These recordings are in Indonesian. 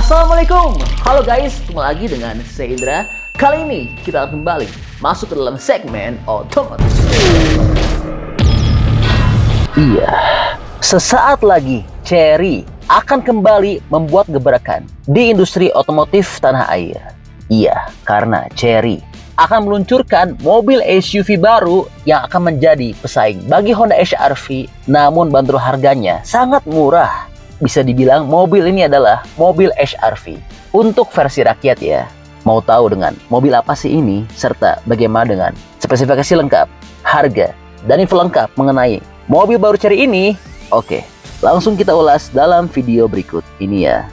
Assalamualaikum, halo guys, ketemu lagi dengan saya Indra. Kali ini kita akan kembali masuk ke dalam segmen otomotif. Iya, sesaat lagi Chery akan kembali membuat gebrakan di industri otomotif tanah air. Iya, karena Chery akan meluncurkan mobil SUV baru yang akan menjadi pesaing bagi Honda HR-V, namun bandrol harganya sangat murah. Bisa dibilang mobil ini adalah mobil HR-V untuk versi rakyat ya. Mau tahu dengan mobil apa sih ini, serta bagaimana dengan spesifikasi lengkap, harga, dan info lengkap mengenai mobil baru Chery ini? Oke, langsung kita ulas dalam video berikut ini ya.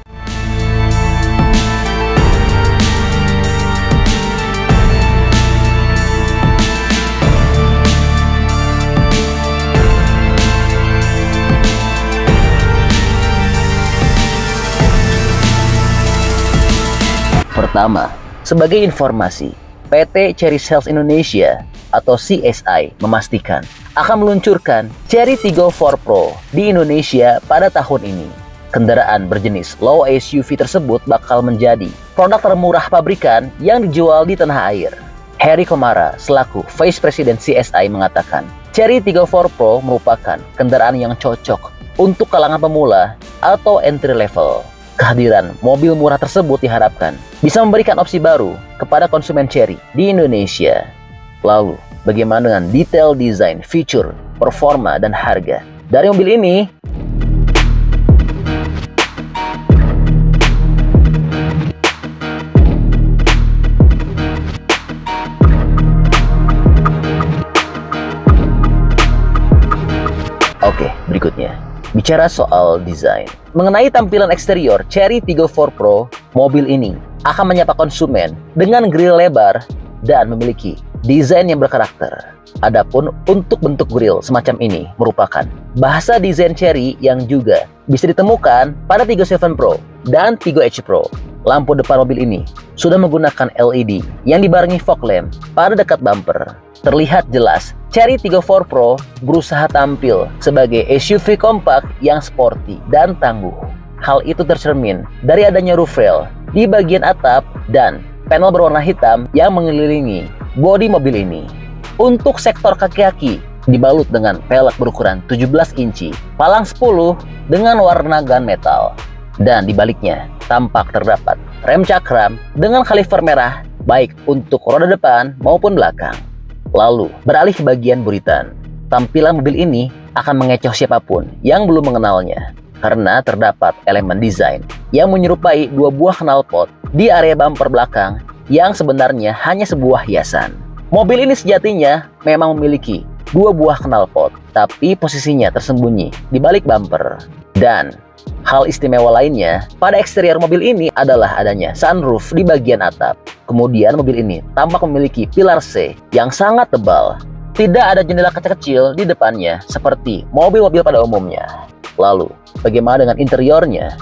Pertama, sebagai informasi, PT Chery Sales Indonesia atau CSI memastikan akan meluncurkan Chery Tiggo 4 Pro di Indonesia pada tahun ini. Kendaraan berjenis low SUV tersebut bakal menjadi produk termurah pabrikan yang dijual di tanah air. Heri Komara selaku Vice President CSI mengatakan, Chery Tiggo 4 Pro merupakan kendaraan yang cocok untuk kalangan pemula atau entry level. Kehadiran mobil murah tersebut diharapkan bisa memberikan opsi baru kepada konsumen Chery di Indonesia. Lalu, bagaimana dengan detail desain, fitur, performa, dan harga dari mobil ini? Oke, berikutnya. Bicara soal desain. Mengenai tampilan eksterior Chery Tiggo 4 Pro, mobil ini akan menyapa konsumen dengan grill lebar dan memiliki desain yang berkarakter. Adapun untuk bentuk grill semacam ini merupakan bahasa desain Chery yang juga bisa ditemukan pada Tiggo 7 Pro dan Tiggo Edge Pro. Lampu depan mobil ini sudah menggunakan LED yang dibarengi fog lamp pada dekat bumper. Terlihat jelas Chery Tiggo 4 Pro berusaha tampil sebagai SUV kompak yang sporty dan tangguh. Hal itu tercermin dari adanya roof rail di bagian atap dan panel berwarna hitam yang mengelilingi bodi mobil ini. Untuk sektor kaki-kaki dibalut dengan pelek berukuran 17 inci, palang 10 dengan warna gunmetal. Dan di baliknya tampak terdapat rem cakram dengan kaliper merah baik untuk roda depan maupun belakang. Lalu, beralih ke bagian buritan. Tampilan mobil ini akan mengecoh siapapun yang belum mengenalnya, karena terdapat elemen desain yang menyerupai dua buah knalpot di area bumper belakang yang sebenarnya hanya sebuah hiasan. Mobil ini sejatinya memang memiliki dua buah knalpot, tapi posisinya tersembunyi di balik bumper. Dan hal istimewa lainnya pada eksterior mobil ini adalah adanya sunroof di bagian atap. Kemudian mobil ini tampak memiliki pilar C yang sangat tebal. Tidak ada jendela kaca kecil di depannya seperti mobil-mobil pada umumnya. Lalu, bagaimana dengan interiornya?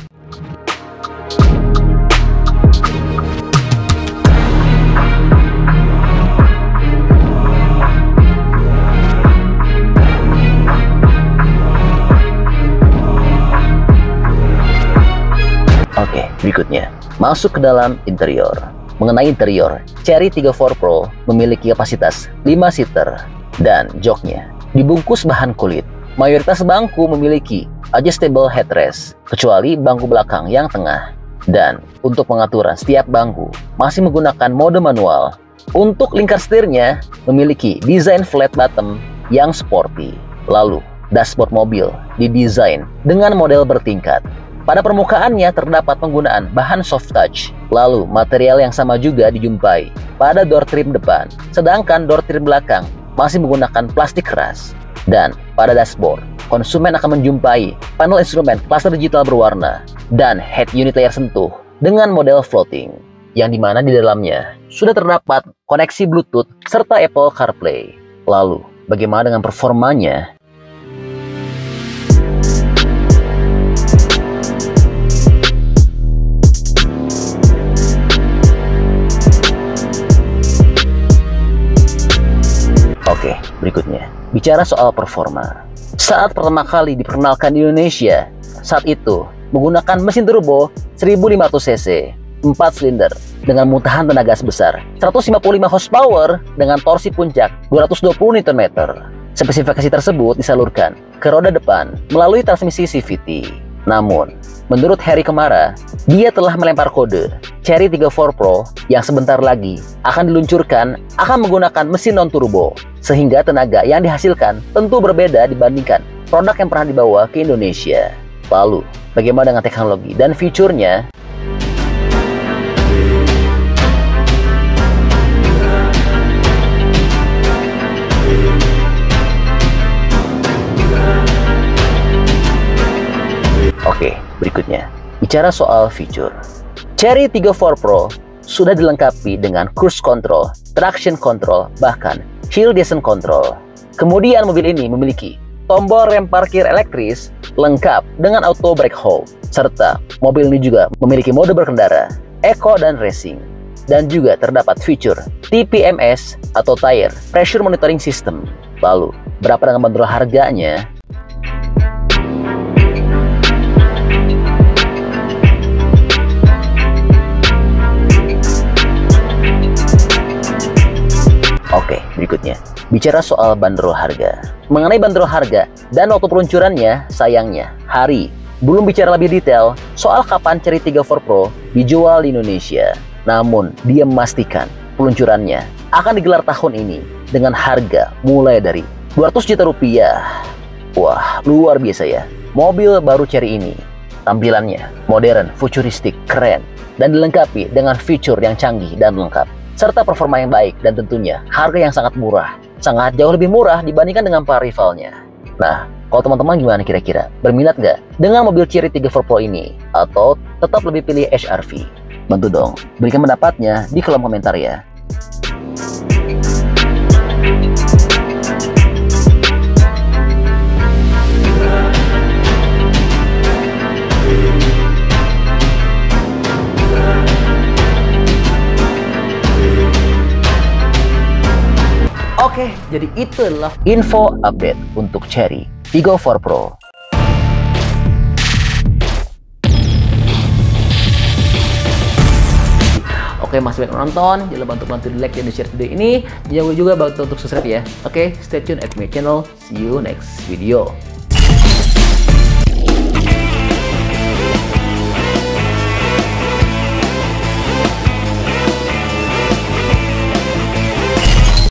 Oke, berikutnya masuk ke dalam interior. Mengenai interior, Chery Tiggo 4 Pro memiliki kapasitas 5 seater dan joknya dibungkus bahan kulit. Mayoritas bangku memiliki adjustable headrest, kecuali bangku belakang yang tengah. Dan untuk pengaturan setiap bangku masih menggunakan mode manual. Untuk lingkar setirnya memiliki desain flat bottom yang sporty. Lalu, dashboard mobil didesain dengan model bertingkat. Pada permukaannya terdapat penggunaan bahan soft touch. Lalu material yang sama juga dijumpai pada door trim depan, sedangkan door trim belakang masih menggunakan plastik keras. Dan pada dashboard, konsumen akan menjumpai panel instrumen cluster digital berwarna dan head unit layar sentuh dengan model floating, yang dimana di dalamnya sudah terdapat koneksi Bluetooth serta Apple CarPlay. Lalu, bagaimana dengan performanya? Oke, berikutnya. Bicara soal performa. Saat pertama kali diperkenalkan di Indonesia, saat itu menggunakan mesin turbo 1500 cc, 4 silinder dengan muntahan tenaga sebesar 155 horsepower dengan torsi puncak 220 Nm. Spesifikasi tersebut disalurkan ke roda depan melalui transmisi CVT. Namun, menurut Harry Kemara, dia telah melempar kode Chery 34 Pro yang sebentar lagi akan diluncurkan akan menggunakan mesin non-turbo, sehingga tenaga yang dihasilkan tentu berbeda dibandingkan produk yang pernah dibawa ke Indonesia. Lalu, bagaimana dengan teknologi dan fiturnya? Oke, berikutnya. Bicara soal fitur. Chery 34 Pro sudah dilengkapi dengan cruise control, traction control, bahkan hill descent control. Kemudian mobil ini memiliki tombol rem parkir elektris lengkap dengan auto brake hold. Serta mobil ini juga memiliki mode berkendara, eco dan racing. Dan juga terdapat fitur TPMS atau Tire Pressure Monitoring System. Lalu, berapa dengan bandrol harganya? Oke, berikutnya. Bicara soal bandrol harga. Mengenai bandrol harga dan waktu peluncurannya, sayangnya, Hari belum bicara lebih detail soal kapan Chery 34 Pro dijual di Indonesia. Namun, dia memastikan peluncurannya akan digelar tahun ini dengan harga mulai dari 200 juta rupiah. Wah, luar biasa ya. Mobil baru Chery ini tampilannya modern, futuristik, keren, dan dilengkapi dengan fitur yang canggih dan lengkap, serta performa yang baik dan tentunya harga yang sangat murah. Sangat jauh lebih murah dibandingkan dengan para rivalnya. Nah, kalau teman-teman gimana kira-kira? Berminat nggak dengan mobil Chery 34 Pro ini? Atau tetap lebih pilih HR-V? Bantu dong, berikan pendapatnya di kolom komentar ya. Oke, jadi itu adalah info update untuk Chery 34 Pro. Oke, masih banyak nonton, jangan lupa untuk bantu di like dan di share video ini. Jangan lupa juga bantu untuk subscribe ya. Oke, stay tune at my channel. See you next video.